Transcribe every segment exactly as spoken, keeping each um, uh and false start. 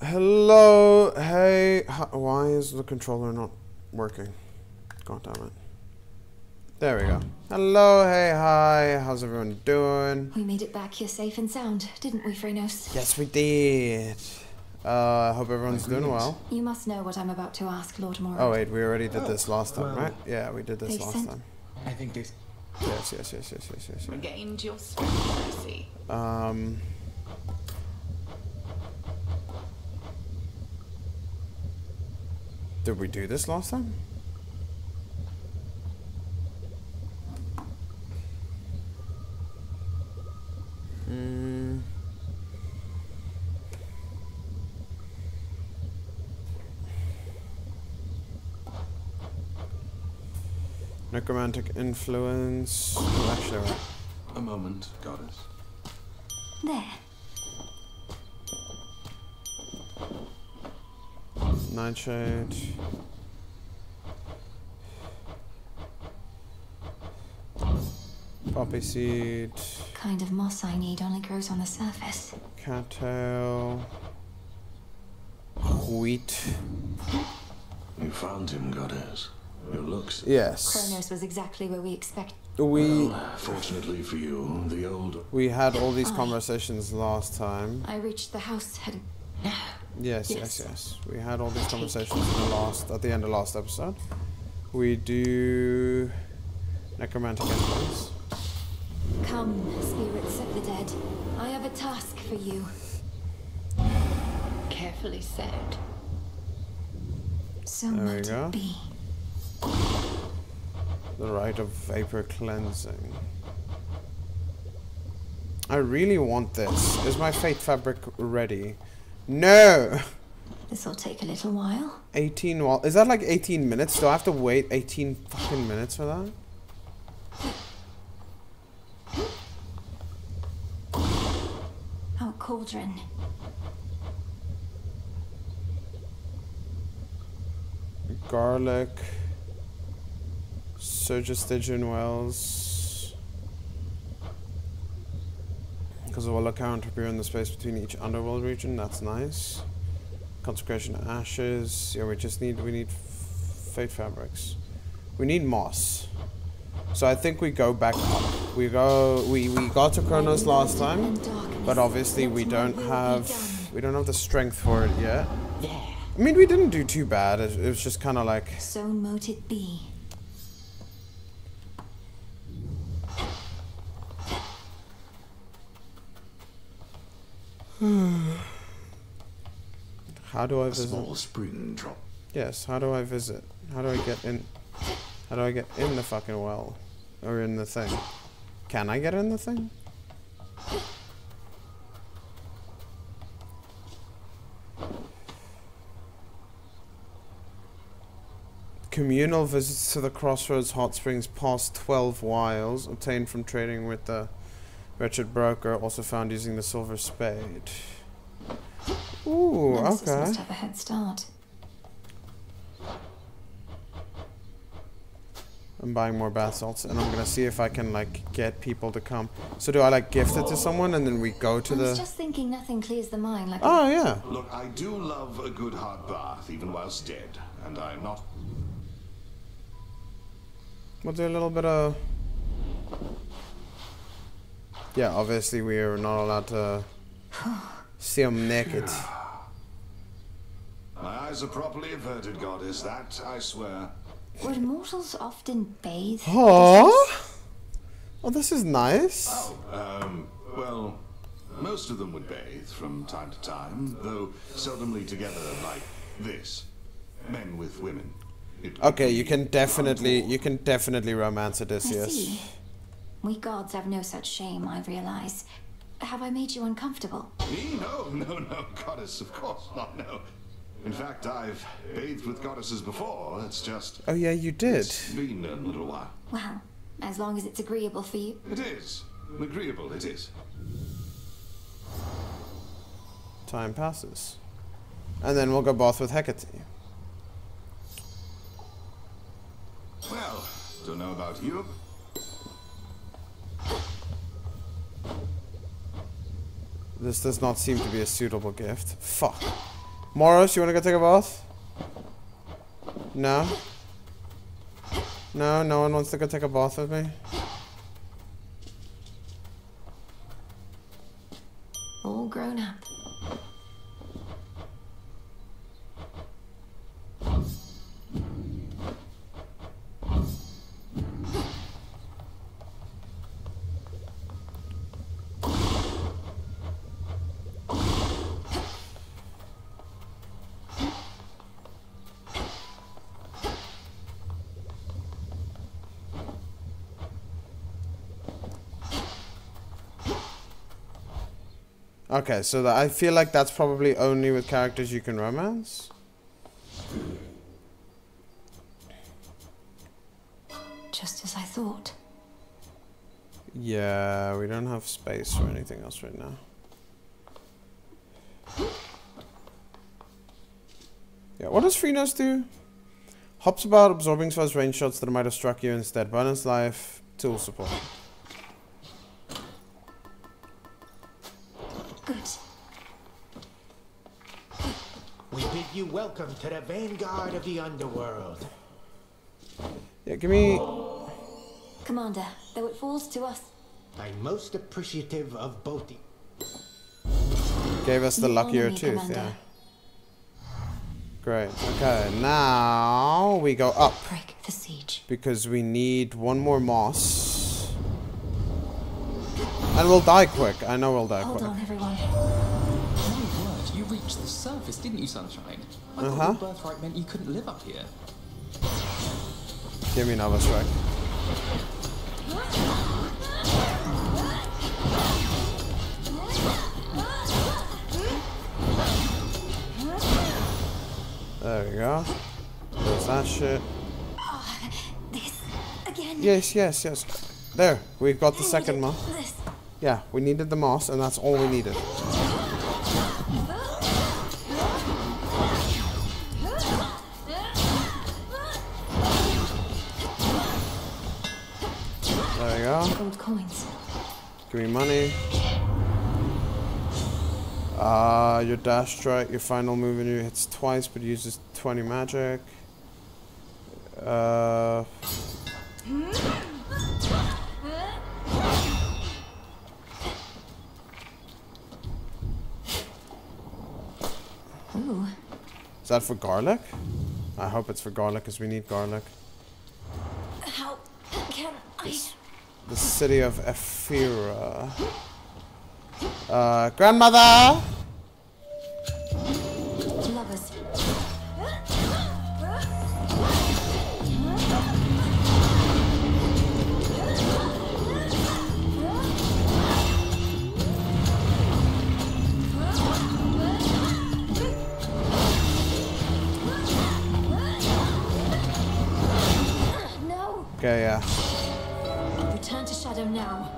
Hello, hey, hi, why is the controller not working? God damn it. There we go. Hello, hey, hi, how's everyone doing? We made it back here safe and sound, didn't we, Frenos? Yes, we did. Uh, hope everyone's doing well. You must know what I'm about to ask, Lord Morag. Oh wait, we already did Oh, this last time, well, right? Yeah, we did this they last sent- time. I think this. Yes, yes, yes, yes, yes, yes, yes. Regained your strength, I see. Um... Did we do this last time? Hmm... Necromantic influence. Oh, actually, right. A moment, goddess. There. Nightshade. Poppy seed. Kind of moss I need only grows on the surface. Cattail. Wheat. You found him, goddess. Your looks. Yes. Kronos was exactly where we expect. We Well, fortunately for you, the old. we had all these conversations last time. I reached the house heading. Yes, yes, Yes. yes. We had all these conversations in the last at the end of last episode. We do necromantic influence. Come, spirits of the dead. I have a task for you. Carefully said. So There we might go. it be. The rite of vapor cleansing. I really want this. Is my fate fabric ready? No! This'll take a little while. eighteen wall. Is that like eighteen minutes? Do I have to wait eighteen fucking minutes for that? Oh, cauldron. Garlic. Surgistigian wells. Because it will account appear in the space between each underworld region. That's nice. Consecration ashes. Yeah, we just need we need fate fabrics. We need moss. So I think we go back up. We go. We we got to Kronos last time, but obviously we don't have we don't have the strength for it yet. There. I mean, we didn't do too bad. It, it was just kind of like. So mote it be. How do I A visit? small spring drop. Yes. How do I visit? How do I get in? How do I get in the fucking well, or in the thing? Can I get in the thing? Communal visits to the Crossroads Hot Springs past twelve wiles, obtained from trading with the wretched broker, also found using the silver spade. Ooh, Nemesis okay. must have a head start. I'm buying more bath salts, and I'm gonna see if I can like get people to come. So do I like gift it to someone, and then we go to I was the? just thinking nothing clears the mind like Oh yeah. Look, I do love a good hot bath, even whilst dead, and I'm not. We'll do a little bit of. Yeah, obviously we are not allowed to see them naked. My eyes are properly averted, goddess. That I swear. Would mortals often bathe? Huh? Oh, this is nice. Oh, um, well, most of them would bathe from time to time, though seldomly together like this. Men with women. It would Okay, be you can definitely untoward. you can definitely romance I Odysseus. see. We gods have no such shame, I realize. Have I made you uncomfortable? Me? No, no, no, goddess, of course not, no. In fact, I've bathed with goddesses before, it's just... Oh yeah, you did. It's been a little while. Well, as long as it's agreeable for you. It is. Agreeable, it is. Time passes, and then we'll go bath with Hecate. Well, don't know about you. This does not seem to be a suitable gift. Fuck. Moros, you wanna go take a bath? No? No, no one wants to go take a bath with me? All grown up. Okay, so that I feel like that's probably only with characters you can romance. Just as I thought. Yeah, we don't have space for anything else right now. Yeah, what does Freenos do? Hops about, absorbing first range shots that might have struck you instead. Bonus life, tool support. Good. We bid you welcome to the vanguard of the underworld. Yeah, give me... Commander, though it falls to us. I'm most appreciative of both the... Gave us the You luckier honor me, tooth, Commander. yeah. Great. Okay, now we go up. Break the siege. Because we need one more moss. And we'll die quick. I know we'll die Hold quick. on, everyone. My word, you reached the surface, didn't you, Sunshine? I Uh-huh. thought your birthright meant you couldn't live up here. Give me another strike. There we go. There's that shit. Oh, this again. Yes, yes, yes. There, we've got the I second needed moss. this. Yeah, we needed the moss, and that's all we needed. There we go. Gold coins. Give me money. Uh, your dash strike, your final move and you hits twice but uses twenty magic. Uh... Ooh. Is that for garlic? I hope it's for garlic because we need garlic. How can I? The city of Ephira. Uh, grandmother! Lovers. No. Okay, yeah. Return to Shadow now.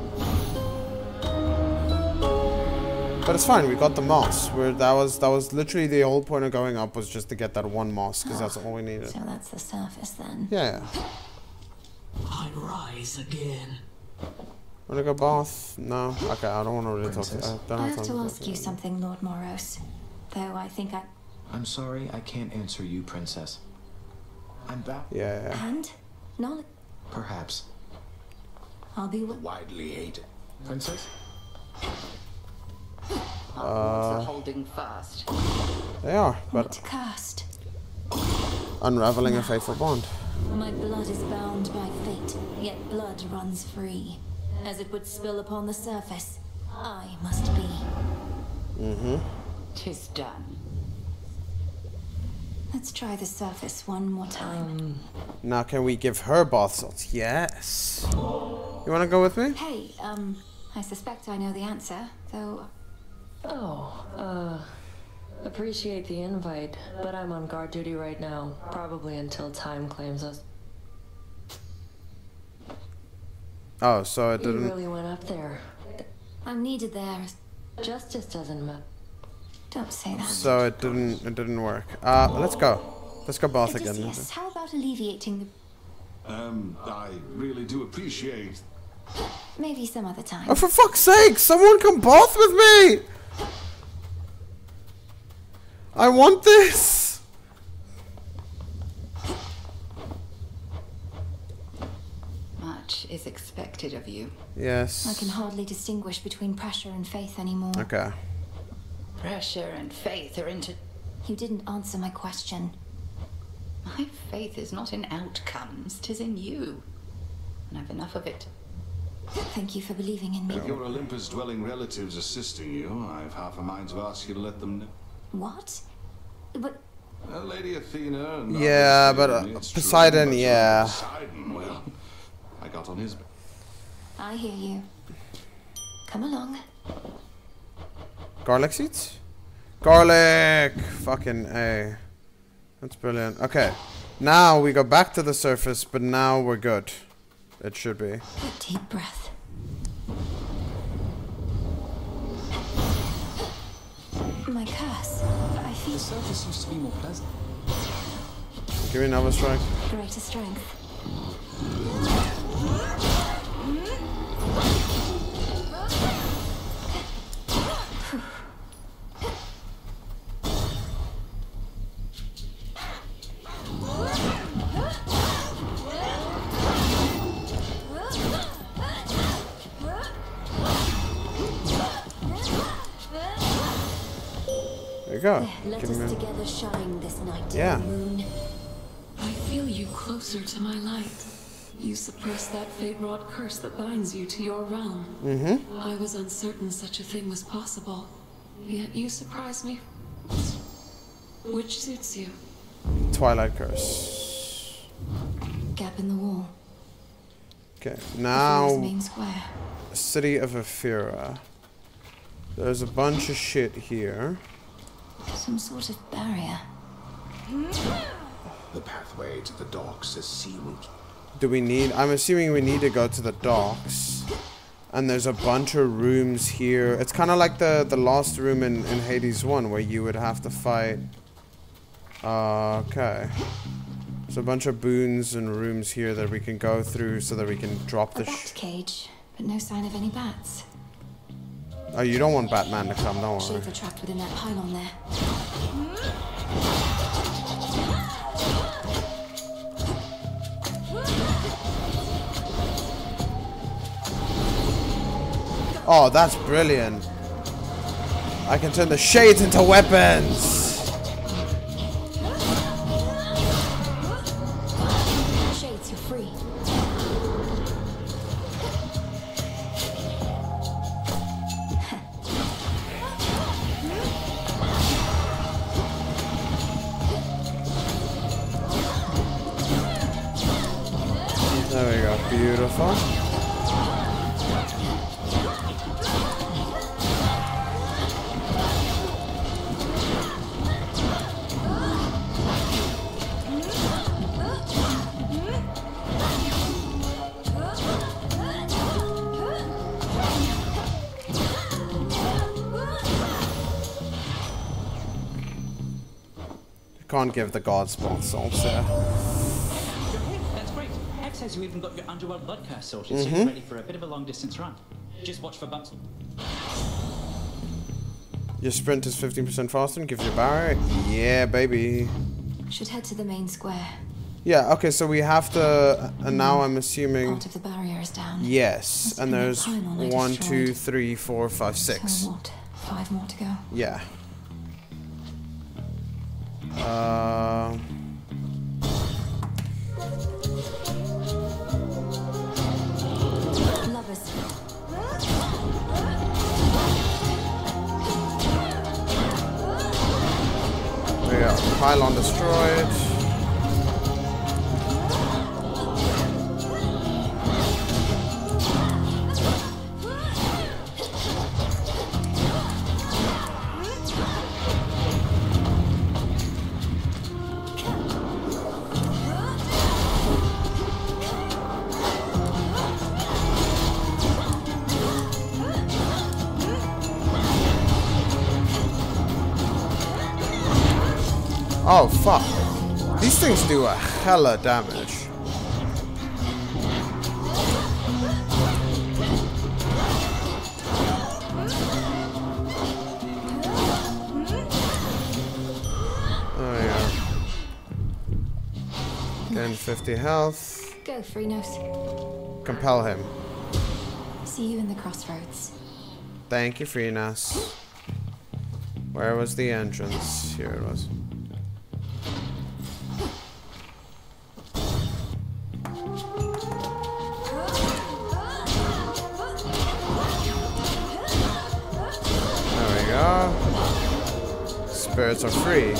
But it's fine, we got the moss. We're, that was that was literally the whole point of going up was just to get that one moss, because that's all we needed. So that's the surface then. Yeah, yeah. I rise again. Wanna go bath? No? Okay, I don't wanna really talk to Princess? I don't I have have time to to ask talk you something, Lord Moros. Though I think I... I'm sorry, I can't answer you, Princess. I'm back. Yeah, yeah. And? Knowledge... Perhaps. I'll be... wi- Widely hated. Princess? Our walls are holding fast. They are, What but to cast? unraveling a faithful bond. My blood is bound by fate, yet blood runs free. As it would spill upon the surface, I must be. Mm-hmm. Tis done. Let's try the surface one more time. Now can we give her bath salts? Yes. You wanna go with me? Hey, um, I suspect I know the answer, though... Oh, uh, appreciate the invite, but I'm on guard duty right now, probably until time claims us. Oh, so it You didn't... really went up there. I'm needed there. Justice doesn't matter. Don't say that. So it didn't it didn't work. Uh, let's go. Let's go bath again. Odysseus, how about alleviating the... Um, I really do appreciate... Maybe some other time. Oh, for fuck's sake! Someone come bath with me! I want this! Much is expected of you. Yes. I can hardly distinguish between pressure and faith anymore. Okay. Pressure and faith are into... You didn't answer my question. My faith is not in outcomes, 'tis in you. And I've enough of it. Thank you for believing in me. With your Olympus-dwelling relatives assisting you, I've half a mind to ask you to let them know. What? But... Uh, Lady Athena and Yeah, but uh, Poseidon, true, but yeah. Poseidon, well, I got on his... I hear you. Come along. Garlic seeds? Garlic! Fucking A. That's brilliant. Okay. Now we go back to the surface, but now we're good. It should be. A deep breath. My curse. I feel... The surface used to be more pleasant. Give me another strike. greater strength. There you go. Let Give us me- together shine this night, Yeah. moon. I feel you closer to my light. You suppress that fate-wrought curse that binds you to your realm. Mm-hmm. I was uncertain such a thing was possible, yet you surprised me. Which suits you? Twilight Curse. Gap in the wall. Okay, Before his now main square. City of Ephira. There's a bunch of shit here. Some sort of barrier. The pathway to the docks is sealed. Do we need... I'm assuming we need to go to the docks. And there's a bunch of rooms here. It's kind of like the, the last room in, in Hades one, where you would have to fight... Uh, okay. There's a bunch of boons and rooms here that we can go through so that we can drop A the... bat Sh cage, but no sign of any bats. oh, you don't want Batman to come, don't worry. Shades are trapped within that pylon there. Oh, that's brilliant. I can turn the shades into weapons. Shades, you're free. There we go. Beautiful. Can't give the gods both souls there. That's great. Heck says you even got your underworld blood curse sorted, so you're ready for a bit of a long distance run. Just watch for bumps. Your sprint is fifteen percent faster and gives you a barrier. Yeah, baby. Should head to the main square. Yeah, okay, so we have to... And now I'm assuming... Part of the barrier is down. Yes, Must and be that there's pylon I one, destroyed. two, three, four, five, six. So what? Five more to go. Yeah. Uh... Lovers. There we go. Pylon destroyed. Oh, fuck. These things do a hella damage. ten fifty health. Go, Freenos. Compel him. See you in the crossroads. Thank you, Freenos. Where was the entrance? Here it was. There we go. Spirits are free.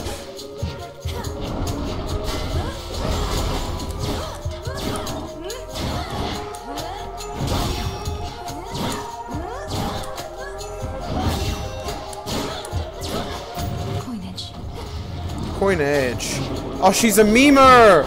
Coinage. Oh, she's a memer!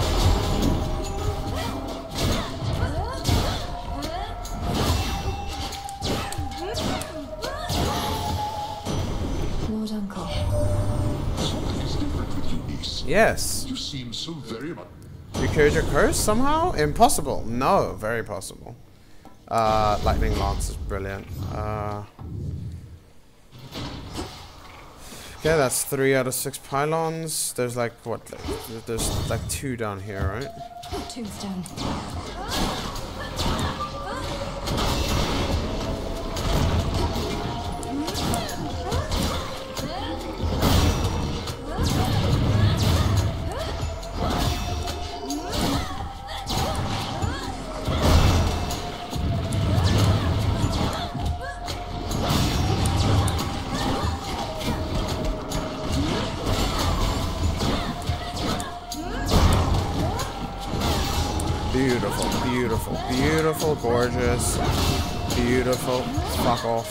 Lord Uncle. Something is different with you, niece. Yes. You seem so very much. You cured your curse somehow? Impossible. No, very possible. Uh, Lightning Lance is brilliant. Uh... Okay, that's three out of six pylons. There's like, what, like, there's like two down here, right? Tombstone. Beautiful, beautiful, beautiful, gorgeous, beautiful. Fuck off.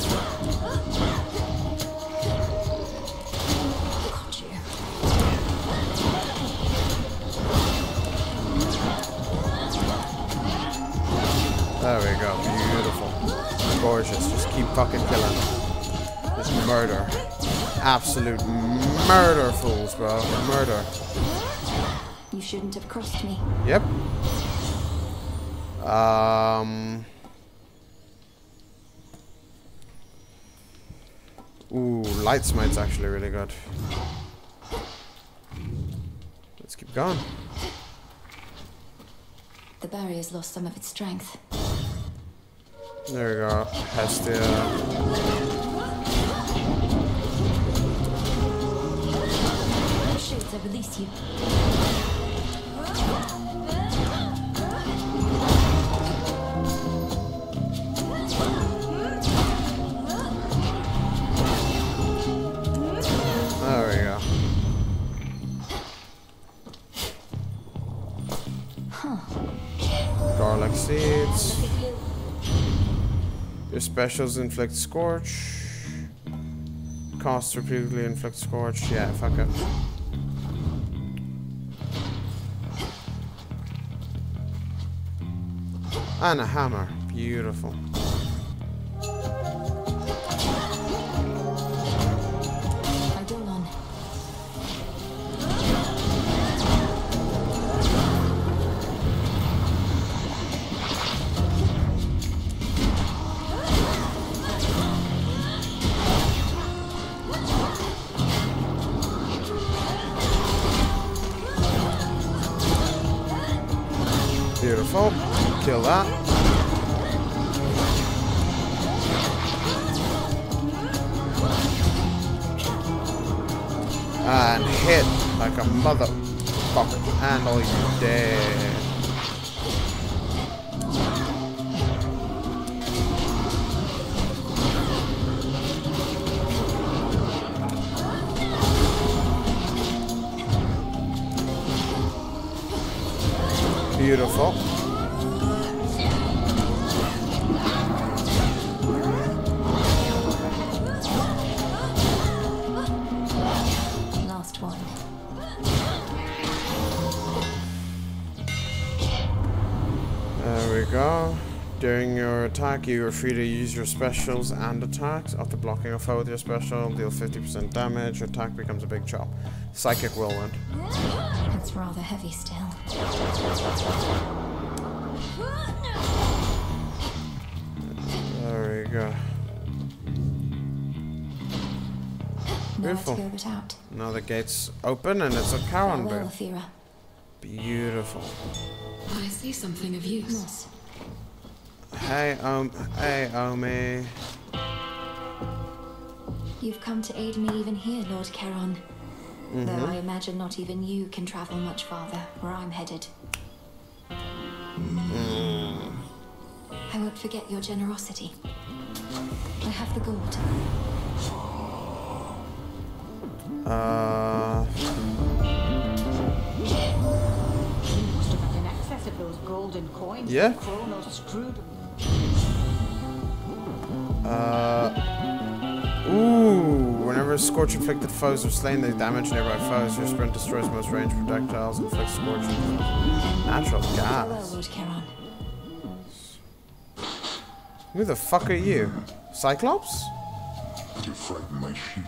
There we go, beautiful, gorgeous. Just keep fucking killing them. Just murder, absolute murder, fools, bro. Murder. You shouldn't have crossed me. Yep. Um. Ooh, Light Smite's actually really good. Let's keep going. The barrier's lost some of its strength. There we go. Hestia. Shades, I release you. There we go. Huh. Garlic seeds. Your specials inflict scorch. Costs repeatedly inflict scorch. Yeah, fuck it. And a hammer. Beautiful. Eidolon. Beautiful. Kill that. And hit like a motherfucker. And all you dead. Beautiful. Last one. There we go. During your attack, you are free to use your specials and attacks. After blocking a foe with your special, deal fifty percent damage. Your attack becomes a big chop. Psychic Whirlwind. It's rather heavy still. There we go. Nowhere Beautiful. to go but out. Now the gates open and it's a Charon Farewell, Bear. Aethera. Beautiful. I see something of use. Hey, um, hey, Omi. You've come to aid me even here, Lord Charon. Mm-hmm. Though I imagine not even you can travel much farther where I'm headed. Mm. I won't forget your generosity. I have the gold. Uh. Must have had in excess of those golden coins. Yeah. Kronos screwed. Uh. Ooh. Whenever scorch inflicted foes are slain, they damage nearby foes. Your sprint destroys most ranged projectiles and inflicts scorch. Natural gas. Farewell, Lord Charon. Who the fuck are you? Cyclops? You frighten my sheep.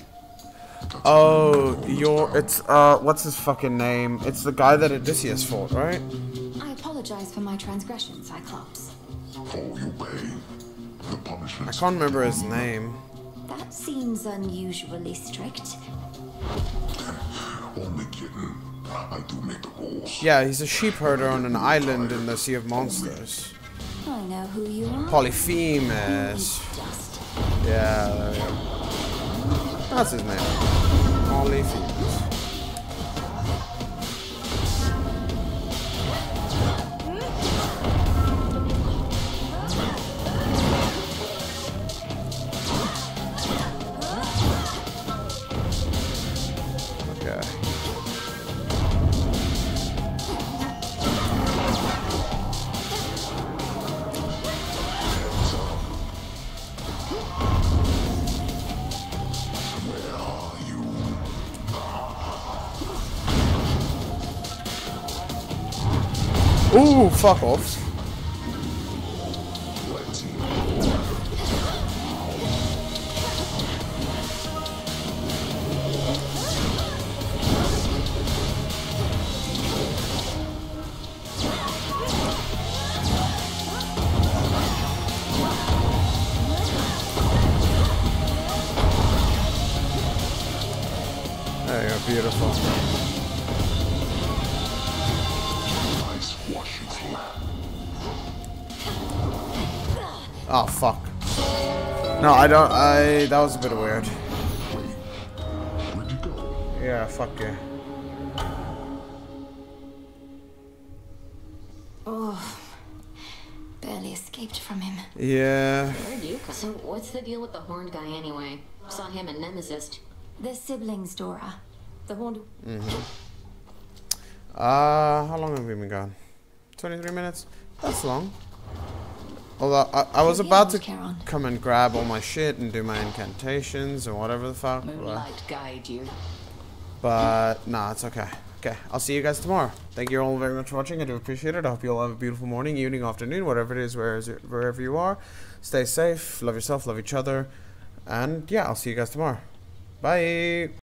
Oh, you're. It's, uh, what's his fucking name? It's the guy that Odysseus fought, right? I apologize for my transgression, Cyclops. All you pay. The punishment. I can't remember his name. That seems unusually strict. Only kidding. I do make the rules. Yeah, he's a sheep herder on an island in the Sea of Monsters. I know who you are. Polyphemus. Dust. Yeah, there we go. That's his name. Polyphemus. Okay. Ooh, fuck off. There you go, beautiful. Oh fuck. No, I don't. I. That was a bit weird. Yeah, fuck yeah. Oh, barely escaped from him. Yeah. Where'd you come? So, what's the deal with the horned guy anyway? Saw him in Nemesis. The siblings, Dora. The horned. Mm-hmm. Uh, how long have we been gone? twenty-three minutes? That's long. Although, I, I was about to come and grab all my shit and do my incantations and whatever the fuck. Moonlight guide you. But, nah, it's okay. Okay, I'll see you guys tomorrow. Thank you all very much for watching. I do appreciate it. I hope you all have a beautiful morning, evening, afternoon, whatever it is, wherever you are. Stay safe, love yourself, love each other. And, yeah, I'll see you guys tomorrow. Bye!